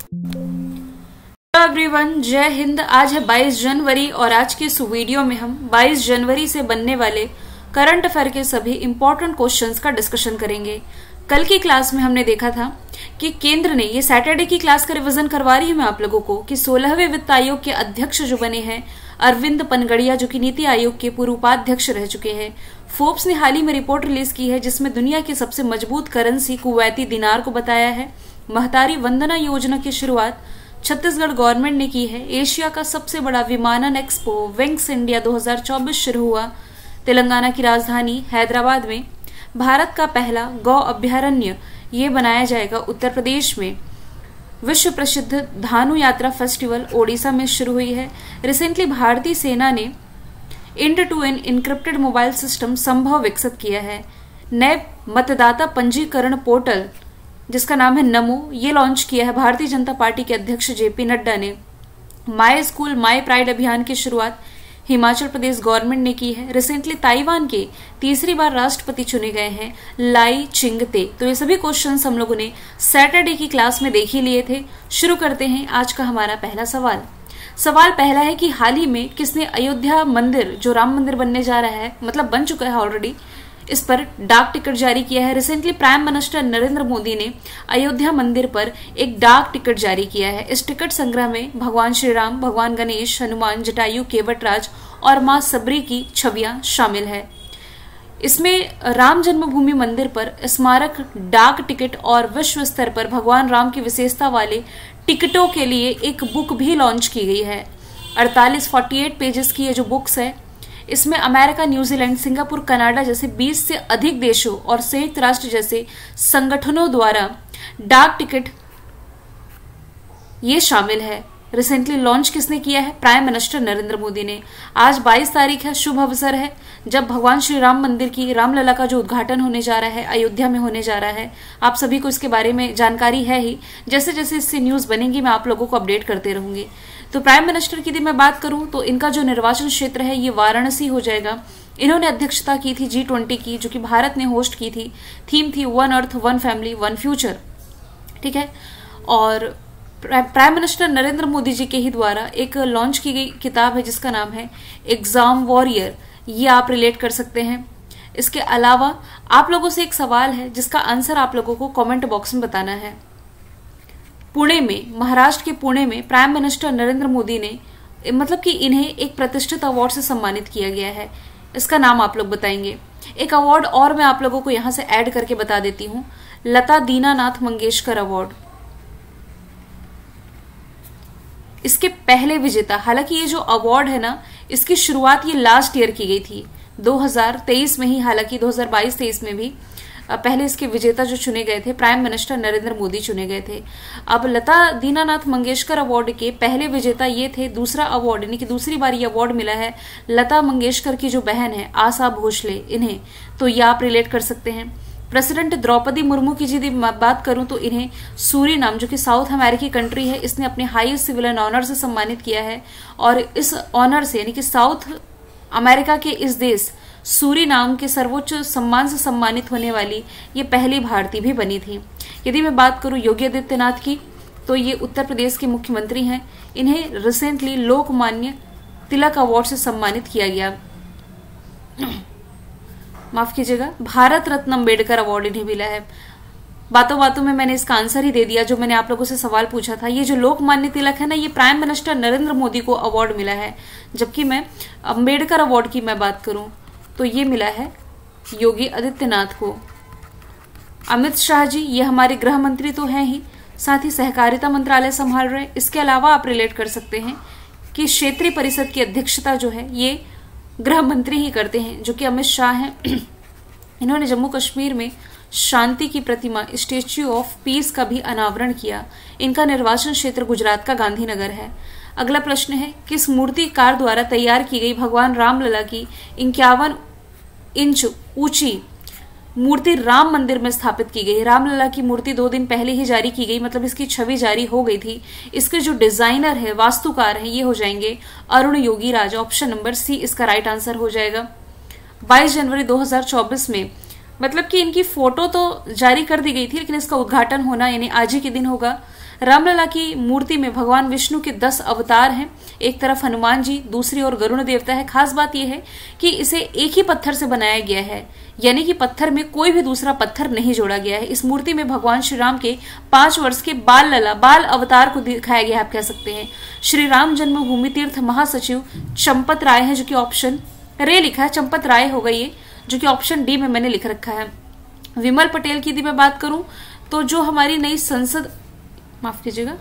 Hello everyone, जय हिंद। आज है 22 जनवरी और आज के इस वीडियो में हम 22 जनवरी से बनने वाले करंट अफेयर के सभी इंपॉर्टेंट क्वेश्चंस का डिस्कशन करेंगे। कल की क्लास में हमने देखा था कि केंद्र ने, ये सैटरडे की क्लास का रिवीजन करवा रही हूं मैं आप लोगों को, कि 16वें वित्त आयोग के अध्यक्ष जो बने हैं अरविंद पनगड़िया, जो कि नीति आयोग के पूर्व उपाध्यक्ष रह चुके हैं। फोर्ब्स ने हाल ही में रिपोर्ट रिलीज की है जिसमें दुनिया की सबसे मजबूत करेंसी कुवैती दिनार को बताया है। महतारी वंदना योजना की शुरुआत छत्तीसगढ़ गवर्नमेंट ने की है। एशिया का सबसे बड़ा विमानन एक्सपो विंग्स इंडिया 2024 शुरू हुआ। तेलंगाना की राजधानी हैदराबाद में भारत का पहला गौ अभ्यारण्य ये बनाया जाएगा। उत्तर प्रदेश में विश्व प्रसिद्ध धानु यात्रा फेस्टिवल ओडिशा में शुरू हुई है। रिसेंटली भारतीय सेना ने end to end encrypted mobile system संभव विकसित किया है। नए मतदाता पंजीकरण पोर्टल जिसका नाम है नमो, ये लॉन्च किया है भारतीय जनता पार्टी के अध्यक्ष जेपी नड्डा ने। माई स्कूल माई प्राइड अभियान की शुरुआत हिमाचल प्रदेश गवर्नमेंट ने की है। रिसेंटली ताइवान के तीसरी बार राष्ट्रपति चुने गए हैं लाई चिंगते। तो ये सभी क्वेश्चंस हम लोगों ने सैटरडे की क्लास में देख ही लिए थे। शुरू करते हैं आज का हमारा पहला सवाल। सवाल पहला है कि हाल ही में किसने अयोध्या मंदिर, जो राम मंदिर बनने जा रहा है, मतलब बन चुका है ऑलरेडी, इस पर डाक टिकट जारी किया है। Recently prime minister Narendra Modi ने अयोध्या मंदिर पर एक डाक टिकट जारी किया है। इस टिकट संग्रह में भगवान श्री राम, भगवान गणेश, हनुमान, जटायु, केवटराज और मां सबरी की छवियां शामिल है। इसमें राम जन्मभूमि मंदिर पर स्मारक डाक टिकट और विश्व स्तर पर भगवान राम की विशेषता वाले टिकटों के लिए एक बुक भी लॉन्च की गई है। 48 पेजेस की ये जो बुक्स है, इसमें अमेरिका, न्यूजीलैंड, सिंगापुर, कनाडा जैसे 20 से अधिक देशों और संयुक्त राष्ट्र जैसे संगठनों द्वारा डाक टिकट ये शामिल है। रिसेंटली लॉन्च किसने किया है? प्राइम मिनिस्टर नरेंद्र मोदी ने। आज 22 तारीख है, शुभ अवसर है जब भगवान श्री राम मंदिर की रामलला का जो उद्घाटन होने जा रहा है, अयोध्या में होने जा रहा है। आप सभी को इसके बारे में जानकारी है ही। जैसे जैसे इससे न्यूज बनेंगी मैं आप लोगों को अपडेट करते रहूंगी। तो प्राइम मिनिस्टर की यदि मैं बात करूं तो इनका जो निर्वाचन क्षेत्र है ये वाराणसी हो जाएगा। इन्होंने अध्यक्षता की थी G20 की, जो कि भारत ने होस्ट की थी। थीम थी one earth, one family, one future. ठीक है। और प्राइम मिनिस्टर नरेंद्र मोदी जी के ही द्वारा एक लॉन्च की गई किताब है जिसका नाम है एग्जाम वॉरियर। ये आप रिलेट कर सकते हैं। इसके अलावा आप लोगों से एक सवाल है जिसका आंसर आप लोगों को कमेंट बॉक्स में बताना है। पुणे में, महाराष्ट्र के पुणे में प्राइम मिनिस्टर नरेंद्र मोदी ने, मतलब कि इन्हें एक प्रतिष्ठित अवार्ड से सम्मानित किया गया है। इसका नाम आप लोग बताएंगे। एक अवार्ड और मैं आप लोगों को यहां से ऐड करके बता देती हूं, लता दीनानाथ मंगेशकर अवार्ड। इसके पहले विजेता, हालांकि ये जो अवार्ड है ना, इसकी शुरुआत ये लास्ट ईयर की गई थी 2023 में ही। हालांकि 2022-23 में भी पहले इसके विजेता जो चुने गए थे प्राइम मिनिस्टर नरेंद्र मोदी चुने गए थे। अब लता दीनानाथ मंगेशकर अवार्ड के पहले विजेता ये थे। दूसरा अवार्ड, यानी कि दूसरी बार ये अवार्ड मिला है लता मंगेशकर की जो बहन है आशा भोसले, इन्हें। तो ये आप रिलेट कर सकते हैं। प्रेसिडेंट द्रौपदी मुर्मू की यदि बात करूं तो इन्हें सूरीनाम, जो कि साउथ अमेरिकी कंट्री है, इसने अपने हाईएस्ट सिविलियन ऑनर से सम्मानित किया है। और इस ऑनर से, यानी कि साउथ अमेरिका के इस देश सूरीनाम के सर्वोच्च सम्मान से सम्मानित होने वाली ये पहली भारतीय भी बनी थी। यदि मैं बात करूं योगी आदित्यनाथ की, तो ये उत्तर प्रदेश के मुख्यमंत्री हैं। इन्हें रिसेंटली लोकमान्य तिलक अवार्ड से सम्मानित किया गया। माफ कीजिएगा, भारत रत्न अम्बेडकर अवार्ड इन्हें मिला है। बातों बातों में मैंने इसका आंसर ही दे दिया जो मैंने आप लोगों से सवाल पूछा था। ये जो लोकमान्य तिलक है ना, ये प्राइम मिनिस्टर नरेंद्र मोदी को अवार्ड मिला है। जबकि मैं अम्बेडकर अवार्ड की मैं बात करूं तो ये मिला है योगी आदित्यनाथ को। अमित शाह जी, ये हमारे गृह मंत्री तो हैं ही, साथ ही सहकारिता मंत्रालय संभाल रहे। इसके अलावा आप रिलेट कर सकते हैं कि क्षेत्रीय परिषद की अध्यक्षता जो है ये गृह मंत्री ही करते हैं, जो कि अमित शाह हैं। इन्होंने जम्मू कश्मीर में शांति की प्रतिमा स्टेच्यू ऑफ पीस का भी अनावरण किया। इनका निर्वाचन क्षेत्र गुजरात का गांधीनगर है। अगला प्रश्न है, किस मूर्तिकार द्वारा तैयार की गई भगवान रामलला की 51 इंच ऊंची मूर्ति राम मंदिर में स्थापित की गई? रामलला की मूर्ति 2 दिन पहले ही जारी की गई, मतलब इसकी छवि जारी हो गई थी। इसके जो डिजाइनर है, वास्तुकार है, ये हो जाएंगे Arun Yogi Raj. Option number C इसका राइट आंसर हो जाएगा। 22 जनवरी 2024 में, मतलब कि इनकी फोटो तो जारी कर दी गई थी, लेकिन इसका उद्घाटन होना यानी आज ही के दिन होगा। रामलला की मूर्ति में भगवान विष्णु के 10 अवतार हैं। एक तरफ हनुमान जी, दूसरी ओर गरुण देवता है। खास बात यह है कि इसे एक ही पत्थर से बनाया गया है, यानी कि पत्थर में कोई भी दूसरा पत्थर नहीं जोड़ा गया है। इस मूर्ति में भगवान श्री राम के 5 वर्ष के बाल अवतार को दिखाया गया है, आप कह सकते हैं। श्री राम जन्मभूमि तीर्थ महासचिव चंपत राय है, जो कि ऑप्शन रे लिखा है, चंपत राय होगा ये, जो कि ऑप्शन डी में मैंने लिख रखा है। विमल पटेल की यदि मैं बात करूं तो जो हमारी नई संसद, माफ कीजिएगा,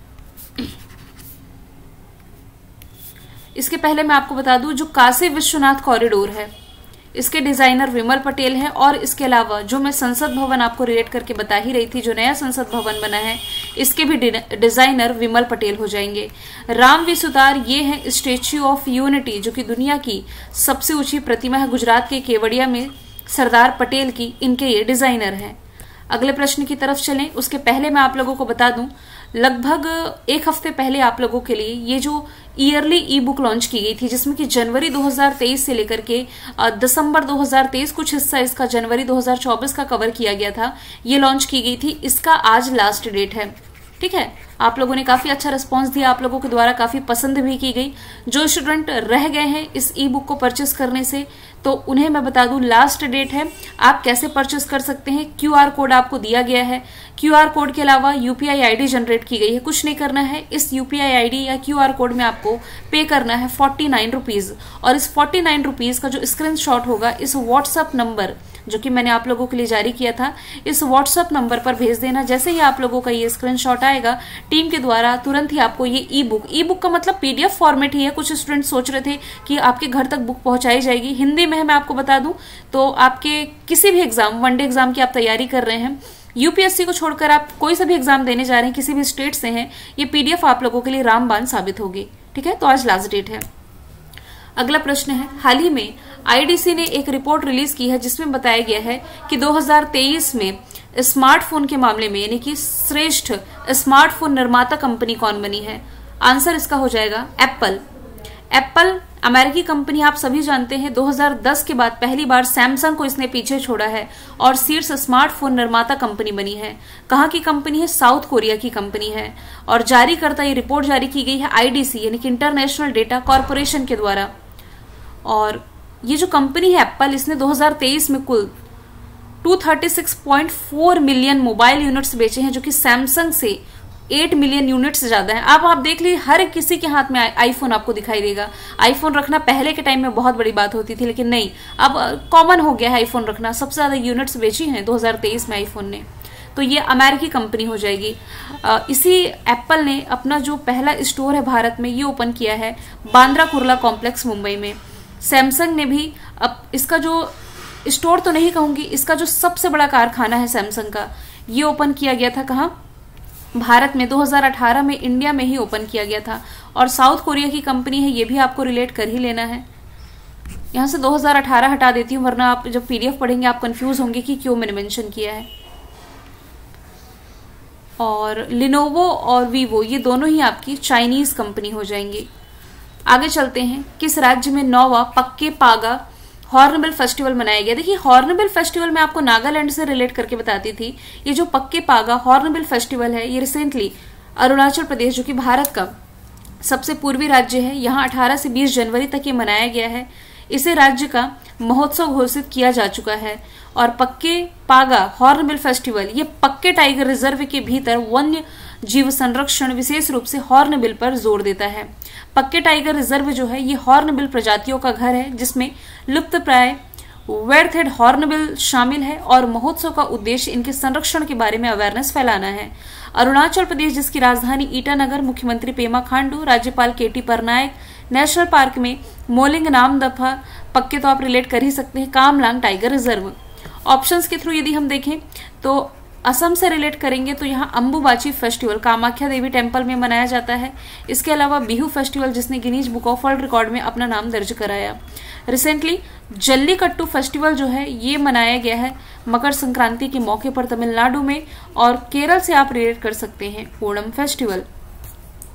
इसके पहले मैं आपको बता दूं, जो काशी विश्वनाथ कॉरिडोर है इसके डिजाइनर विमल पटेल हैं। और इसके अलावा जो मैं संसद भवन आपको रिलेट करके बता ही रही थी, जो नया संसद भवन बना है, इसके भी डिजाइनर विमल पटेल हो जाएंगे। रामवी सुतार ये है स्टेच्यू ऑफ यूनिटी, जो कि दुनिया की सबसे ऊंची प्रतिमा है, गुजरात के केवड़िया में सरदार पटेल की, इनके ये डिजाइनर हैं। अगले प्रश्न की तरफ चलें, उसके पहले मैं आप लोगों को बता दूं, लगभग एक हफ्ते पहले आप लोगों के लिए ये जो ईयरली ई बुक लॉन्च की गई थी, जिसमें कि जनवरी 2023 से लेकर के दिसंबर 2023 कुछ हिस्सा इसका जनवरी 2024 का कवर किया गया था, ये लॉन्च की गई थी। इसका आज लास्ट डेट है, ठीक है। आप लोगों ने काफी अच्छा रिस्पांस दिया, आप लोगों के द्वारा काफी पसंद भी की गई। जो स्टूडेंट रह गए हैं इस ई बुक को परचेस करने से, तो उन्हें मैं बता दूं लास्ट डेट है। आप कैसे परचेस कर सकते हैं, क्यूआर कोड आपको दिया गया है। क्यूआर कोड के अलावा यूपीआई आईडी जनरेट की गई है, कुछ नहीं करना है। इस यूपीआई आईडी या क्यूआर कोड में आपको पे करना है 49 रुपीज, और इस 49 रुपीज का जो स्क्रीनशॉट होगा इस व्हाट्सएप नंबर जो कि मैंने आप लोगों के लिए जारी किया था, इस व्हाट्सएप नंबर पर भेज देना। जैसे ही आप लोगों का ये स्क्रीनशॉट आएगा, टीम के द्वारा तुरंत ही आपको ये ई बुक का मतलब पीडीएफ फॉर्मेट ही है। कुछ स्टूडेंट सोच रहे थे कि आपके घर तक बुक पहुंचाई जाएगी, हिंदी में है, मैं आपको बता दूं। तो आपके किसी भी एग्जाम, वनडे एग्जाम की आप तैयारी कर रहे हैं, यूपीएससी को छोड़कर आप कोई सा भी एग्जाम देने जा रहे हैं, किसी भी स्टेट से हैं, ये पीडीएफ आप लोगों के लिए रामबाण साबित होगी, ठीक है। तो आज लास्ट डेट है। अगला प्रश्न है, हाल ही में आईडीसी ने एक रिपोर्ट रिलीज की है जिसमें बताया गया है कि 2023 में स्मार्टफोन के मामले में यानी कि श्रेष्ठ स्मार्टफोन निर्माता कंपनी कौन बनी है। आंसर इसका हो जाएगा एप्पल। एप्पल अमेरिकी कंपनी, आप सभी जानते हैं 2010 के बाद पहली बार सैमसंग को इसने पीछे छोड़ा है और शीर्ष स्मार्टफोन निर्माता कंपनी बनी है। कहाँ की कंपनी है, साउथ कोरिया की कंपनी है। और जारी करता ये रिपोर्ट जारी की गई है आईडीसी यानी कि इंटरनेशनल डेटा कॉरपोरेशन के द्वारा। और ये जो कंपनी है एप्पल, इसने 2023 में कुल 236.4 मिलियन मोबाइल यूनिट्स बेचे हैं, जो कि सैमसंग से 8 मिलियन यूनिट से ज्यादा है। अब आप देख लीजिए, हर किसी के हाथ में आईफोन आपको दिखाई देगा। आईफोन रखना पहले के टाइम में बहुत बड़ी बात होती थी, लेकिन नहीं, अब कॉमन हो गया है आईफोन रखना। सबसे ज्यादा यूनिट्स बेची हैं 2023 में आईफोन ने, तो ये अमेरिकी कंपनी हो जाएगी। इसी एप्पल ने अपना जो पहला स्टोर है भारत में, ये ओपन किया है बांद्रा कुर्ला कॉम्प्लेक्स मुंबई में। सैमसंग ने भी अब इसका जो स्टोर तो नहीं कहूंगी, इसका जो सबसे बड़ा कारखाना है सैमसंग का, ये ओपन किया गया था कहाँ, भारत में 2018 में इंडिया में ही ओपन किया गया था। और साउथ कोरिया की कंपनी है, ये भी आपको रिलेट कर ही लेना है। यहां से 2018 हटा देती हूं, वरना आप जब पीडीएफ पढ़ेंगे आप कंफ्यूज होंगे कि क्यों मैंने मेंशन किया है। और लिनोवो और वीवो, ये दोनों ही आपकी चाइनीज कंपनी हो जाएंगी। आगे चलते हैं, किस राज्य में 9वां पक्के पागा हॉर्नबिल फेस्टिवल मनाया गया। देखिए, हॉर्नबिल फेस्टिवल मैं आपको नागालैंड से रिलेट करके बताती थी। ये जो पक्के पागा हॉर्नबिल फेस्टिवल है, ये रिसेंटली अरुणाचल प्रदेश, जो कि भारत का सबसे पूर्वी राज्य है, यहाँ 18 से 20 जनवरी तक ये मनाया गया है। इसे राज्य का महोत्सव घोषित किया जा चुका है। और पक्के पागा हॉर्नबिल फेस्टिवल ये पक्के टाइगर रिजर्व के भीतर वन्य जीव संरक्षण, विशेष रूप से हॉर्नबिल पर जोर देता है। पक्के टाइगर रिजर्व जो है ये हॉर्नबिल प्रजातियों का घर है, जिसमें लुप्तप्राय रेड हेड हॉर्नबिल शामिल है। और महोत्सव का उद्देश्य इनके संरक्षण के बारे में अवेयरनेस फैलाना है। अरुणाचल प्रदेश, जिसकी राजधानी ईटानगर, मुख्यमंत्री पेमा खांडू, राज्यपाल केटी परनायक, नेशनल पार्क में मोलिंग नाम दफा, पक्के तो आप रिलेट कर ही सकते हैं, कामलांग टाइगर रिजर्व। ऑप्शंस के थ्रू यदि हम देखें तो असम से रिलेट करेंगे तो यहाँ अंबुबाची फेस्टिवल कामाख्या देवी टेम्पल में मनाया जाता है। इसके अलावा बिहू फेस्टिवल, जिसने Guinness book of world record में अपना नाम दर्ज कराया। रिसेंटली जल्लीकट्टू फेस्टिवल जो है ये मनाया गया है मकर संक्रांति के मौके पर तमिलनाडु में। और केरल से आप रिलेट कर सकते हैं ओणम फेस्टिवल।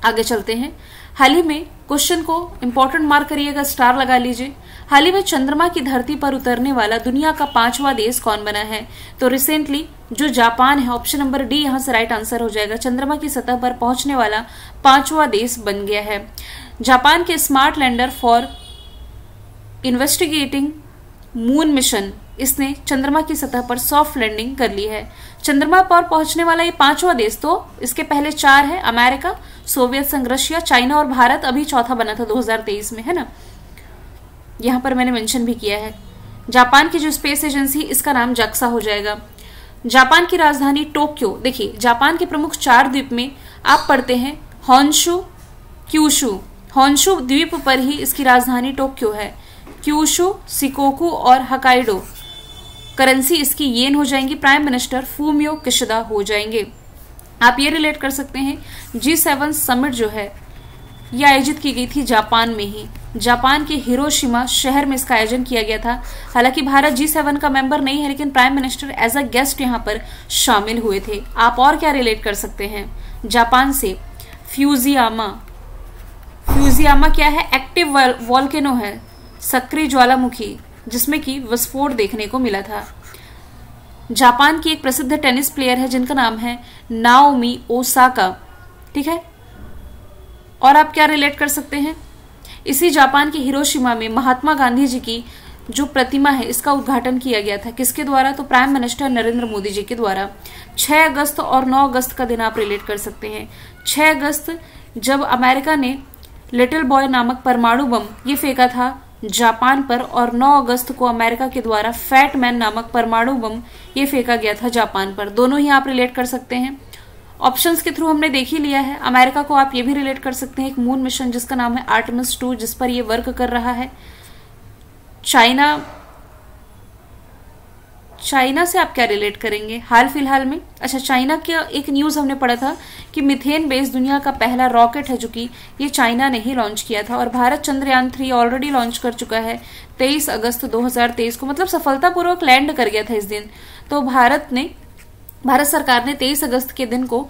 आगे चलते हैं। हाल ही में क्वेश्चन को इंपॉर्टेंट मार्क करिएगा, स्टार लगा लीजिए। हाल ही में चंद्रमा की धरती पर उतरने वाला दुनिया का 5वां देश कौन बना है? तो रिसेंटली जो जापान है, ऑप्शन नंबर डी यहां से राइट आंसर हो जाएगा। चंद्रमा की सतह पर पहुंचने वाला 5वां देश बन गया है। जापान के smart lander for investigating moon mission, इसने चंद्रमा की सतह पर सॉफ्ट लैंडिंग कर ली है। चंद्रमा पर पहुंचने वाला ये 5वां देश, तो इसके पहले 4 है, अमेरिका, सोवियत संघ, रशिया, चाइना और भारत अभी चौथा बना था 2023 में, है ना। यहां पर मैंने मेंशन भी किया है। जापान की जो स्पेस एजेंसी, इसका नाम जाक्सा हो जाएगा। जापान की राजधानी टोक्यो। देखिए, जापान के प्रमुख 4 द्वीप में आप पढ़ते हैं होन्शु, क्यूशु। होन्शु द्वीप पर ही इसकी राजधानी टोक्यो है। क्यूशु, शिकोकु और हकाइडो। करेंसी इसकी येन हो जाएंगी। प्राइम मिनिस्टर फूमियो किशिदा हो जाएंगे। आप ये रिलेट कर सकते हैं, G7 समिट जो है ये आयोजित की गई थी जापान में ही। जापान के हिरोशिमा शहर में इसका आयोजन किया गया था। हालांकि भारत G7 का मेंबर नहीं है, लेकिन prime minister as a guest यहाँ पर शामिल हुए थे। आप और क्या रिलेट कर सकते हैं जापान से? फ्यूजियामा। फ्यूजियामा क्या है? एक्टिव वॉल्केनो है, सक्रिय ज्वालामुखी, जिसमें कि विस्फोट देखने को मिला था। जापान की एक प्रसिद्ध टेनिस प्लेयर है जिनका नाम है नाओमी ओसाका, ठीक है। और आप क्या रिलेट कर सकते हैं? इसी जापान के हिरोशिमा में महात्मा गांधी जी की जो प्रतिमा है, इसका उद्घाटन किया गया था। किसके द्वारा? तो प्राइम मिनिस्टर नरेंद्र मोदी जी के द्वारा। 6 अगस्त और 9 अगस्त का दिन आप रिलेट कर सकते हैं। 6 अगस्त जब अमेरिका ने लिटिल बॉय नामक परमाणु बम ये फेंका था जापान पर, और 9 अगस्त को अमेरिका के द्वारा फैट मैन नामक परमाणु बम ये फेंका गया था जापान पर। दोनों ही आप रिलेट कर सकते हैं। ऑप्शंस के थ्रू हमने देख ही लिया है। अमेरिका को आप ये भी रिलेट कर सकते हैं, एक मून मिशन जिसका नाम है आर्टेमिस 2, जिस पर ये वर्क कर रहा है। चाइना से आप क्या रिलेट करेंगे हाल फिलहाल में? अच्छा, चाइना का एक न्यूज हमने पढ़ा था कि मिथेन बेस्ड दुनिया का पहला रॉकेट है जो कि ये चाइना ने ही लॉन्च किया था। और भारत चंद्रयान 3 ऑलरेडी लॉन्च कर चुका है 23 अगस्त 2023 को, मतलब सफलतापूर्वक लैंड कर गया था इस दिन। तो भारत सरकार ने 23 अगस्त के दिन को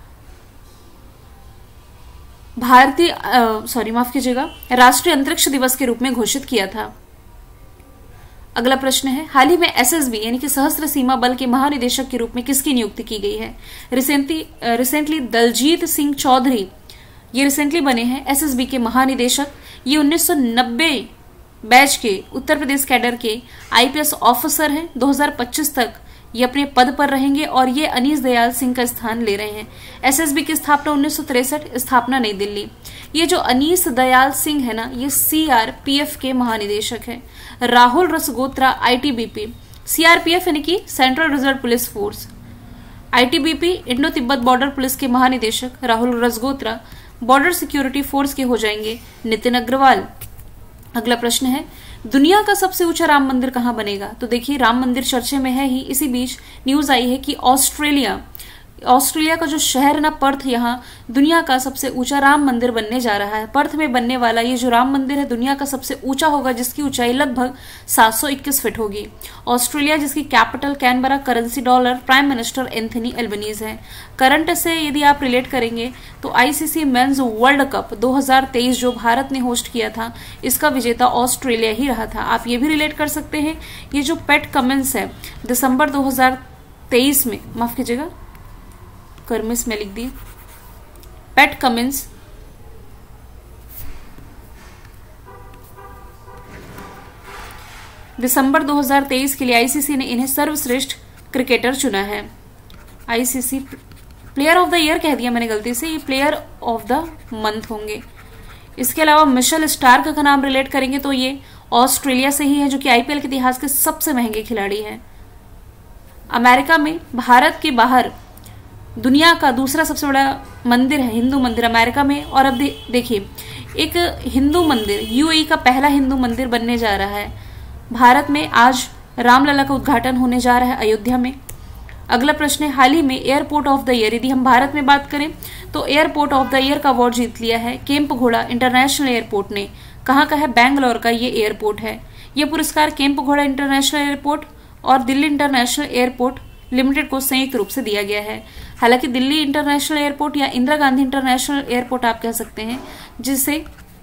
राष्ट्रीय अंतरिक्ष दिवस के रूप में घोषित किया था। अगला प्रश्न है, हाल ही में एसएसबी यानी कि सशस्त्र सीमा बल के महानिदेशक के रूप में किसकी नियुक्ति की गई है? रिसेंटली दलजीत सिंह चौधरी ये रिसेंटली बने हैं एसएसबी के महानिदेशक। ये 1990 बैच के उत्तर प्रदेश कैडर के आईपीएस ऑफिसर हैं। 2025 तक ये अपने पद पर रहेंगे और ये अनीस दयाल सिंह का स्थान ले रहे हैं। एसएसबी की स्थापना 1963, स्थापना नई दिल्ली। ये जो अनीस दयाल सिंह है ना, ये सीआरपीएफ के महानिदेशक हैं। राहुल रसगोत्रा आईटीबीपी, सीआरपीएफ यानी कि central reserve police force, ITBP Indo Tibet border police के महानिदेशक Rahul Rasgotra, border security force के हो जाएंगे नितिन अग्रवाल। अगला प्रश्न है, दुनिया का सबसे ऊंचा राम मंदिर कहां बनेगा? तो देखिए, राम मंदिर चर्चे में है ही। इसी बीच न्यूज आई है कि ऑस्ट्रेलिया का जो शहर है ना पर्थ, यहाँ दुनिया का सबसे ऊंचा राम मंदिर बनने जा रहा है। पर्थ में बनने वाला ये जो राम मंदिर है दुनिया का सबसे ऊंचा होगा, जिसकी ऊंचाई लगभग 721 फीट होगी। ऑस्ट्रेलिया जिसकी capital Canberra, currency dollar, prime minister Anthony Albanese है। करंट से यदि आप रिलेट करेंगे तो आईसीसी मेंस वर्ल्ड कप 2023 जो भारत ने होस्ट किया था, इसका विजेता ऑस्ट्रेलिया ही रहा था। आप ये भी रिलेट कर सकते हैं, ये जो पैट कमिंस है दिसंबर 2023 में, माफ कीजिएगा कर्मिस में लिख दिए, पैट कमिंस दिसंबर 2023 के लिए आईसीसी ने इन्हें सर्वश्रेष्ठ क्रिकेटर चुना है। ICC player of the year कह दिया मैंने गलती से, ये प्लेयर ऑफ द मंथ होंगे। इसके अलावा मिशेल स्टार्क का नाम रिलेट करेंगे तो ये ऑस्ट्रेलिया से ही है, जो कि आईपीएल के इतिहास के सबसे महंगे खिलाड़ी हैं। अमेरिका में भारत के बाहर दुनिया का दूसरा सबसे बड़ा मंदिर है हिंदू मंदिर अमेरिका में। और अब देखिए, एक हिंदू मंदिर यूएई का पहला हिंदू मंदिर बनने जा रहा है। भारत में आज रामलला का उद्घाटन होने जा रहा है अयोध्या में। अगला प्रश्न है, हाल ही में एयरपोर्ट ऑफ द ईयर, यदि हम भारत में बात करें तो एयरपोर्ट ऑफ द ईयर का अवार्ड जीत लिया है केम्प घोड़ा इंटरनेशनल एयरपोर्ट ने। कहाँ का है? बैंगलोर का ये एयरपोर्ट है। ये पुरस्कार केम्प घोड़ा इंटरनेशनल एयरपोर्ट और दिल्ली इंटरनेशनल एयरपोर्ट लिमिटेड को संयुक्त रूप से दिया गया है। हालांकि दिल्ली इंटरनेशनल एयरपोर्ट या इंदिरा गांधी इंटरनेशनल एयरपोर्ट आप कह सकते हैं, जिसे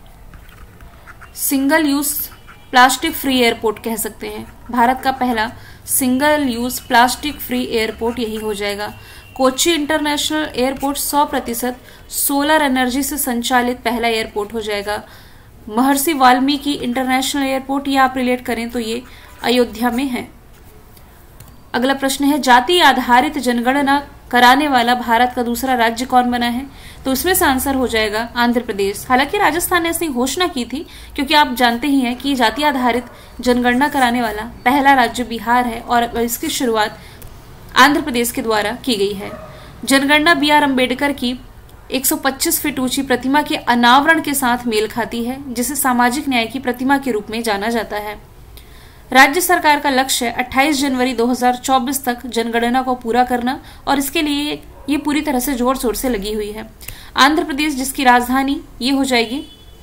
single use plastic free airport कह सकते हैं। भारत का पहला single use plastic free airport यही हो जाएगा। Kochi international airport 100% solar energy से संचालित पहला एयरपोर्ट हो जाएगा। महर्षि वाल्मीकि इंटरनेशनल एयरपोर्ट, ये आप रिलेट करें तो ये अयोध्या में है। अगला प्रश्न है, जाति आधारित जनगणना कराने वाला भारत का दूसरा राज्य कौन बना है? तो इसमें से आंसर हो जाएगा आंध्र प्रदेश। हालांकि राजस्थान ने ऐसी घोषणा की थी, क्योंकि आप जानते ही हैं कि जाति आधारित जनगणना कराने वाला पहला राज्य बिहार है और इसकी शुरुआत आंध्र प्रदेश के द्वारा की गई है। जनगणना BR अम्बेडकर की 125 फीट ऊंची प्रतिमा के अनावरण के साथ मेल खाती है, जिसे सामाजिक न्याय की प्रतिमा के रूप में जाना जाता है। राज्य सरकार का लक्ष्य 28 जनवरी 2024 तक जनगणना को पूरा करना, और इसके लिए ये पूरी तरह से जोर शोर से लगी हुई है। आंध्र प्रदेश, जिसकी राजधानी ये हो जाएगी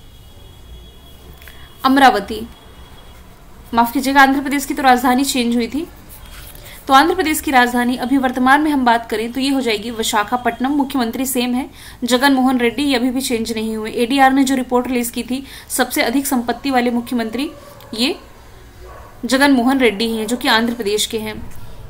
अमरावती, माफ कीजिएगा, आंध्र प्रदेश की तो राजधानी चेंज हुई थी। तो आंध्र प्रदेश की राजधानी अभी वर्तमान में हम बात करें तो ये हो जाएगी विशाखापट्टनम। मुख्यमंत्री सेम है, जगन मोहन रेड्डी, ये अभी भी चेंज नहीं हुए। ADR ने जो रिपोर्ट रिलीज की थी, सबसे अधिक संपत्ति वाले मुख्यमंत्री ये जगन मोहन रेड्डी ही हैं, जो कि आंध्र प्रदेश के हैं।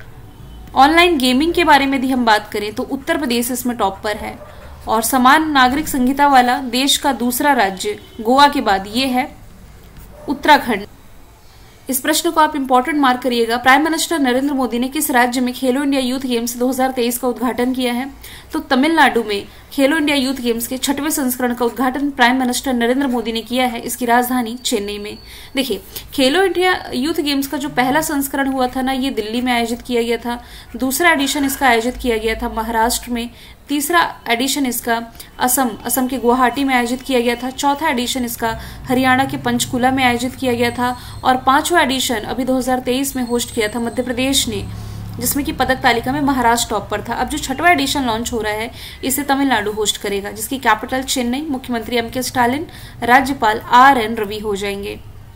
ऑनलाइन गेमिंग के बारे में यदि हम बात करें तो उत्तर प्रदेश इसमें टॉप पर है, और समान नागरिक संहिता वाला देश का दूसरा राज्य गोवा के बाद ये है उत्तराखंड। इस प्रश्न को आप इंपॉर्टेंट मार्क करिएगा। प्राइम मिनिस्टर नरेंद्र मोदी ने किस राज्य में खेलो इंडिया यूथ गेम्स 2023 का उद्घाटन किया है? तो तमिलनाडु में खेलो इंडिया यूथ गेम्स के 6वें संस्करण का उद्घाटन प्राइम मिनिस्टर नरेंद्र मोदी ने किया है, इसकी राजधानी चेन्नई में। देखिए, खेलो इंडिया यूथ गेम्स का जो पहला संस्करण हुआ था ना, ये दिल्ली में आयोजित किया गया था। दूसरा एडिशन इसका आयोजित किया गया था महाराष्ट्र में। तीसरा एडिशन इसका असम के गुवाहाटी में आयोजित किया गया था। चौथा एडिशन इसका हरियाणा के पंचकुला में आयोजित किया गया था, और 5वां एडिशन अभी 2023 में होस्ट किया था मध्य प्रदेश ने, जिसमें कि पदक तालिका में महाराष्ट्र टॉप पर था। अब जो 6वां एडिशन लॉन्च हो रहा है, इसे तमिलनाडु होस्ट करेगा, जिसकी कैपिटल चेन्नई। मुख्यमंत्री MK स्टालिन, राज्यपाल RN रवि हो जाएंगे।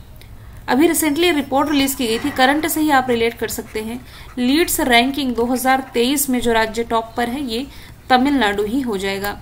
अभी रिसेंटली रिपोर्ट रिलीज की गई थी, करंट से ही आप रिलेट कर सकते हैं। लीड्स रैंकिंग 2023 में जो राज्य टॉप पर है, ये तमिलनाडु ही हो जाएगा।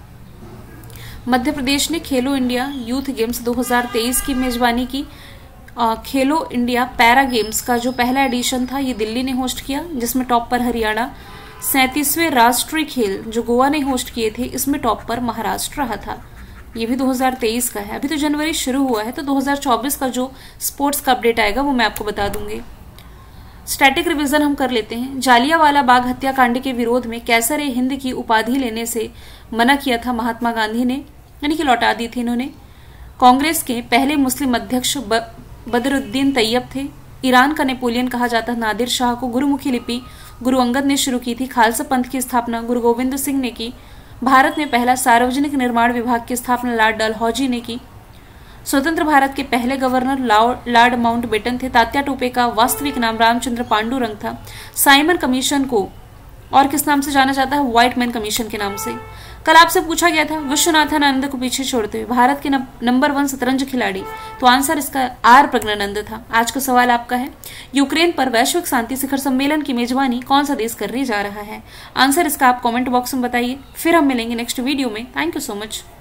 मध्य प्रदेश ने खेलो इंडिया यूथ गेम्स 2023 की मेजबानी की। खेलो इंडिया पैरा गेम्स का जो पहला एडिशन था, ये दिल्ली ने होस्ट किया, जिसमें टॉप पर हरियाणा। 37वें राष्ट्रीय खेल जो गोवा ने होस्ट किए थे, इसमें टॉप पर महाराष्ट्र रहा था। ये भी 2023 का है। अभी तो जनवरी शुरू हुआ है, तो 2024 का जो स्पोर्ट्स का अपडेट आएगा वो मैं आपको बता दूंगी। स्टैटिक रिवीजन हम कर लेते हैं। जालियांवाला बाग हत्याकांड के विरोध में कैसर-ए हिंद की उपाधि लेने से मना किया था महात्मा गांधी ने, यानी कि लौटा दी थी इन्होंने। कांग्रेस के पहले मुस्लिम अध्यक्ष बदरुद्दीन तैयब थे। ईरान का नेपोलियन कहा जाता नादिर शाह को गुरुमुखी लिपि गुरु अंगद ने शुरू की थी। खालसा पंथ की स्थापना गुरु गोविंद सिंह ने की। भारत में पहला सार्वजनिक निर्माण विभाग की स्थापना लॉर्ड डलहौजी ने की। स्वतंत्र भारत के पहले गवर्नर लॉर्ड माउंटबेटन थे। तात्या टोपे का वास्तविक नाम रामचंद्र पांडुरंग था। साइमन कमीशन को और किस नाम से जाना जाता है? व्हाइट मैन कमीशन के नाम से। कल आपसे पूछा गया था विश्वनाथन आनंद को पीछे छोड़ते हुए भारत के नंबर 1 शतरंज खिलाड़ी, तो आंसर इसका R प्रज्ञानंद था। आज का सवाल आपका है, यूक्रेन पर वैश्विक शांति शिखर सम्मेलन की मेजबानी कौन सा देश करने जा रहा है? आंसर इसका आप कमेंट बॉक्स में बताइए। फिर हम मिलेंगे नेक्स्ट वीडियो में। Thank you so much.